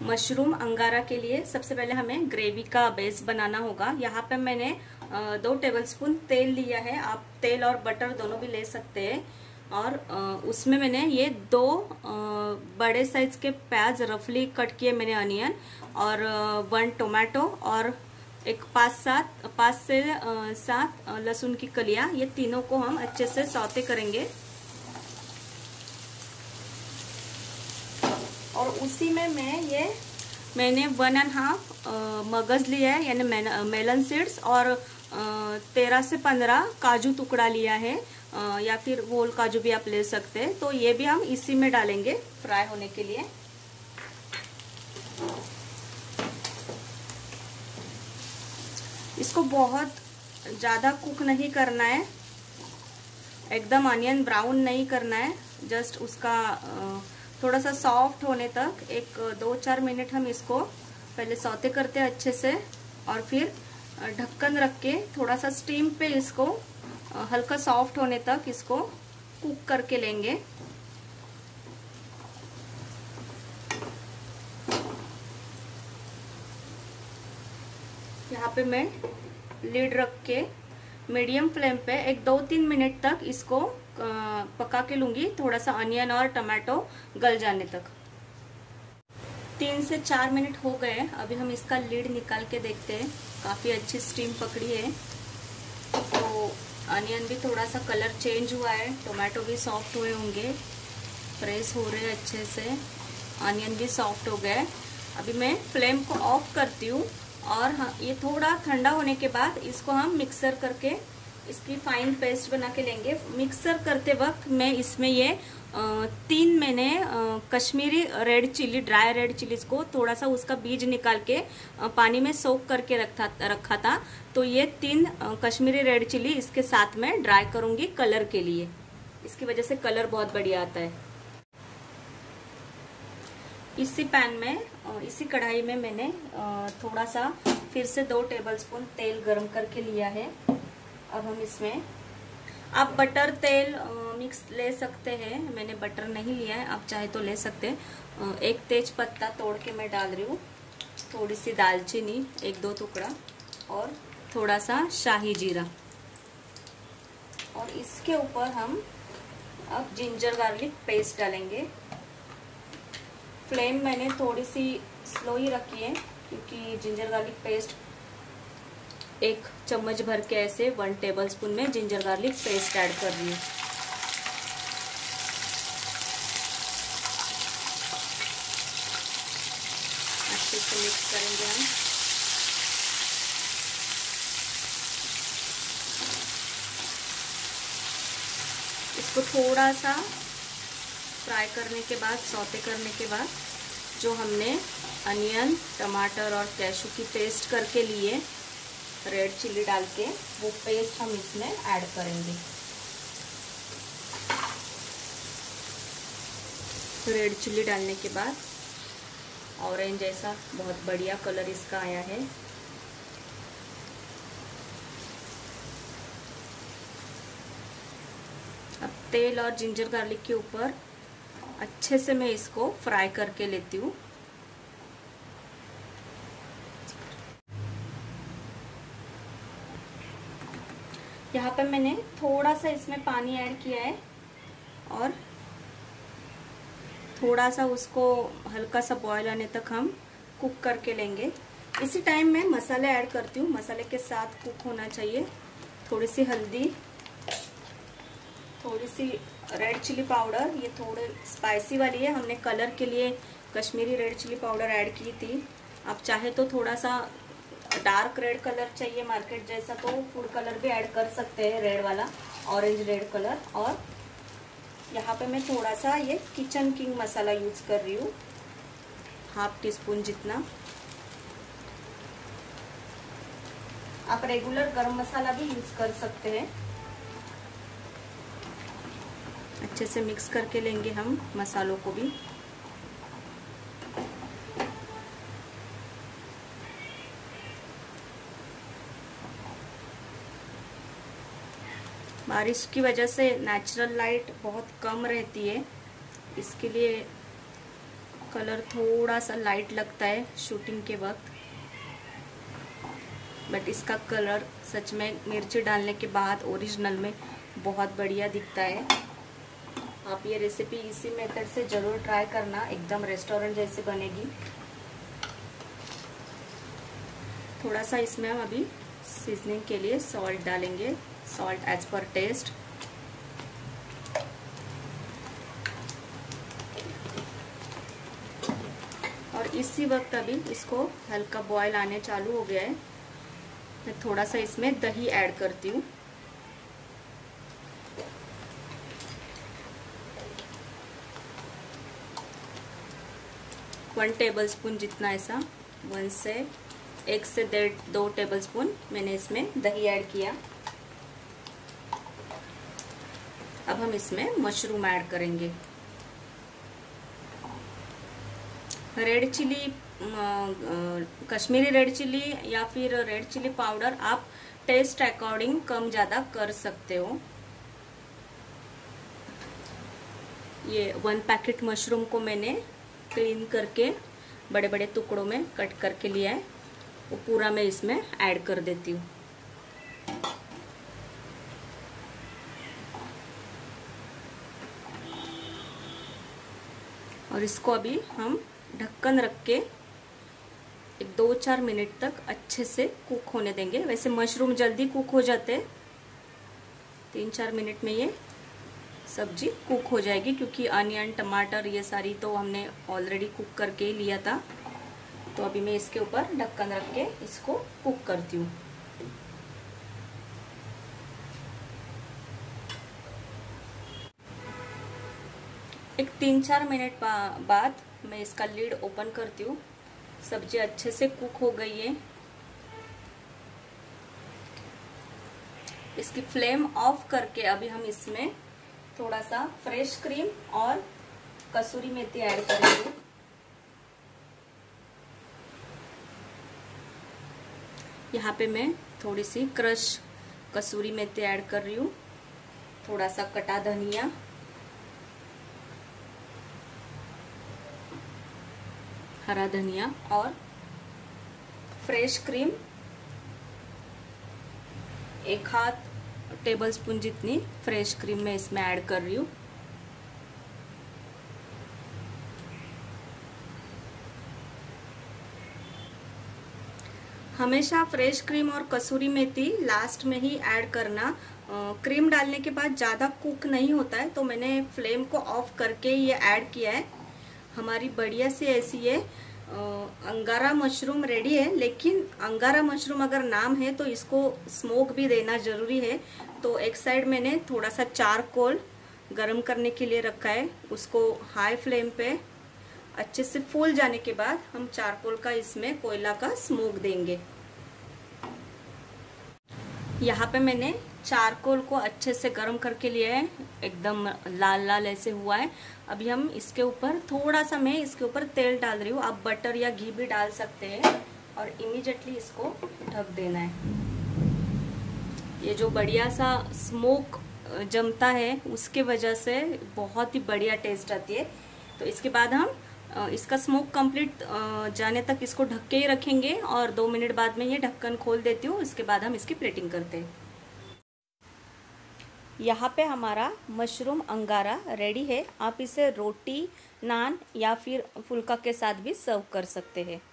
Mushroom अंगारा के लिए सबसे पहले हमें ग्रेवी का बेस बनाना होगा। यहाँ पे मैंने 2 टेबलस्पून तेल लिया है। आप तेल और बटर दोनों भी ले सकते हैं। और उसमें मैंने ये 2 बड़े साइज के प्याज रफली कट किए मैंने, अनियन, और 1 टोमेटो और एक 5 से 7 लहसुन की कलियां। ये तीनों को हम अच्छे से सौते करेंगे। और उसी में मैंने 1.5 मगज लिया है, यानी मेलन सीड्स, और 13 से 15 काजू टुकड़ा लिया है, या फिर होल काजू भी आप ले सकते हैं। तो ये भी हम इसी में डालेंगे फ्राई होने के लिए। इसको बहुत ज़्यादा कुक नहीं करना है, एकदम अनियन ब्राउन नहीं करना है। जस्ट उसका थोड़ा सा सॉफ्ट होने तक एक 2-4 मिनट हम इसको पहले सौते करते हैं अच्छे से, और फिर ढक्कन रख के थोड़ा सा स्टीम पे इसको हल्का सॉफ्ट होने तक इसको कुक करके लेंगे। यहाँ पे मैं लीड रख के मीडियम फ्लेम पे एक 2-3 मिनट तक इसको पका के लूंगी, थोड़ा सा अनियन और टमाटो गल जाने तक। 3 से 4 मिनट हो गए। अभी हम इसका लीड निकाल के देखते हैं। काफी अच्छी स्टीम पकड़ी है। तो अनियन भी थोड़ा सा कलर चेंज हुआ है, टोमेटो भी सॉफ्ट हुए होंगे, प्रेस हो रहे हैं अच्छे से, अनियन भी सॉफ्ट हो गए। अभी मैं फ्लेम को ऑफ करती हूँ, और ये थोड़ा ठंडा होने के बाद इसको हम मिक्सर करके इसकी फाइन पेस्ट बना के लेंगे। मिक्सर करते वक्त मैं इसमें ये 3 मैंने Kashmiri red chili, dry red chilies को थोड़ा सा उसका बीज निकाल के पानी में सोक करके रखा था। तो ये 3 कश्मीरी रेड चिली इसके साथ में ड्राई करूंगी कलर के लिए। इसकी वजह से कलर बहुत बढ़िया आता है। इसी पैन में, इसी कढ़ाई में मैंने थोड़ा सा फिर से 2 टेबलस्पून तेल गरम करके लिया है। अब हम इसमें, आप बटर तेल मिक्स ले सकते हैं, मैंने बटर नहीं लिया है, आप चाहे तो ले सकते हैं। 1 तेज पत्ता तोड़ के मैं डाल रही हूँ, थोड़ी सी दालचीनी 1-2 टुकड़ा, और थोड़ा सा शाही जीरा। और इसके ऊपर हम अब जिंजर गार्लिक पेस्ट डालेंगे। फ्लेम मैंने थोड़ी सी स्लो ही रखी है, क्योंकि जिंजर गार्लिक पेस्ट 1 चम्मच भर के, ऐसे 1 टेबलस्पून में जिंजर गार्लिक पेस्ट ऐड कर रही हूँ। अच्छे से मिक्स करेंगे हम। इसको थोड़ा सा फ्राई करने के बाद, सौते करने के बाद, जो हमने अनियन, टमाटर और कैशू की पेस्ट करके लिए, रेड चिली डाल के, वो पेस्ट हम इसमें ऐड करेंगे। रेड चिली डालने के बाद ऑरेंज जैसा बहुत बढ़िया कलर इसका आया है। अब तेल और जिंजर गार्लिक के ऊपर अच्छे से मैं इसको फ्राई करके लेती हूँ। यहाँ पे मैंने थोड़ा सा इसमें पानी ऐड किया है, और थोड़ा सा उसको हल्का सा बॉयल आने तक हम कुक करके लेंगे। इसी टाइम मैं मसाले ऐड करती हूँ, मसाले के साथ कुक होना चाहिए। थोड़ी सी हल्दी, थोड़ी सी रेड चिली पाउडर, ये थोड़े स्पाइसी वाली है, हमने कलर के लिए Kashmiri red chili powder add की थी। आप चाहे तो थोड़ा सा डार्क रेड कलर चाहिए मार्केट जैसा, तो फूड कलर भी ऐड कर सकते हैं, रेड वाला, ऑरेंज रेड कलर। और यहाँ पे मैं थोड़ा सा ये किचन किंग मसाला यूज कर रही हूँ, 1/2 टीस्पून जितना। आप रेगुलर गरम मसाला भी यूज कर सकते हैं। अच्छे से मिक्स करके लेंगे हम मसालों को भी। बारिश की वजह से नेचुरल लाइट बहुत कम रहती है, इसके लिए कलर थोड़ा सा लाइट लगता है शूटिंग के वक्त, बट इसका कलर सच में मिर्ची डालने के बाद ओरिजिनल में बहुत बढ़िया दिखता है। आप ये रेसिपी इसी मेथड से ज़रूर ट्राई करना, एकदम रेस्टोरेंट जैसे बनेगी। थोड़ा सा इसमें हम अभी सीजनिंग के लिए सॉल्ट डालेंगे, सॉल्ट एज पर टेस्ट। और इसी वक्त अभी इसको हल्का बॉयल आने चालू हो गया है, मैं थोड़ा सा इसमें दही ऐड करती हूँ। वन टेबल स्पून जितना, ऐसा 1 से 1.5-2 टेबल स्पून मैंने इसमें दही ऐड किया। अब हम इसमें मशरूम ऐड करेंगे। Red chili, Kashmiri red chili या फिर रेड चिली पाउडर आप टेस्ट अकॉर्डिंग कम ज़्यादा कर सकते हो। ये 1 पैकेट मशरूम को मैंने क्लीन करके बड़े बड़े टुकड़ों में कट करके लिया है, वो पूरा मैं इसमें ऐड कर देती हूँ। और इसको अभी हम ढक्कन रख के 2-4 मिनट तक अच्छे से कुक होने देंगे। वैसे मशरूम जल्दी कुक हो जाते हैं, 3-4 मिनट में ये सब्जी कुक हो जाएगी, क्योंकि अनियन टमाटर ये सारी तो हमने ऑलरेडी कुक करके ही लिया था। तो अभी मैं इसके ऊपर ढक्कन रख के इसको कुक करती हूँ। एक 3-4 मिनट बाद मैं इसका लीड ओपन करती हूँ। सब्जी अच्छे से कुक हो गई है। इसकी फ्लेम ऑफ करके अभी हम इसमें थोड़ा सा फ्रेश क्रीम और कसूरी मेथी ऐड करेंगे। यहाँ पे मैं थोड़ी सी क्रश कसूरी मेथी ऐड कर रही हूँ, थोड़ा सा कटा धनिया, हरा धनिया और फ्रेश क्रीम 1/2 टेबल स्पून जितनी फ्रेश क्रीम मैं इसमें ऐड कर रही हूँ। हमेशा फ्रेश क्रीम और कसूरी मेथी लास्ट में ही ऐड करना। क्रीम डालने के बाद ज़्यादा कुक नहीं होता है, तो मैंने फ्लेम को ऑफ करके ये ऐड किया है। हमारी बढ़िया से ऐसी ये अंगारा मशरूम रेडी है। लेकिन अंगारा मशरूम अगर नाम है तो इसको स्मोक भी देना ज़रूरी है। तो एक साइड मैंने थोड़ा सा चारकोल गरम करने के लिए रखा है, उसको हाई फ्लेम पे अच्छे से फूल जाने के बाद हम चारकोल का इसमें कोयला का स्मोक देंगे। यहाँ पे मैंने चारकोल को अच्छे से गर्म करके लिया है, एकदम लाल लाल ऐसे हुआ है। अभी हम इसके ऊपर थोड़ा सा, मैं इसके ऊपर तेल डाल रही हूँ, आप बटर या घी भी डाल सकते हैं, और इमीडिएटली इसको ढक देना है। ये जो बढ़िया सा स्मोक जमता है उसके वजह से बहुत ही बढ़िया टेस्ट आती है। तो इसके बाद हम इसका स्मोक कंप्लीट जाने तक इसको ढक के ही रखेंगे, और 2 मिनट बाद में ये ढक्कन खोल देती हूँ। इसके बाद हम इसकी प्लेटिंग करते हैं। यहाँ पे हमारा मशरूम अंगारा रेडी है। आप इसे रोटी, नान या फिर फुल्का के साथ भी सर्व कर सकते हैं।